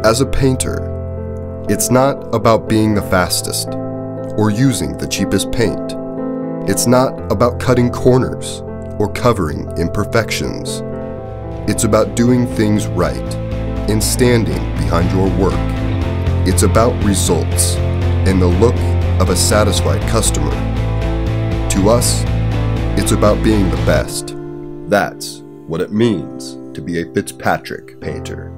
As a painter, it's not about being the fastest or using the cheapest paint. It's not about cutting corners or covering imperfections. It's about doing things right and standing behind your work. It's about results and the look of a satisfied customer. To us, it's about being the best. That's what it means to be a Fitzpatrick painter.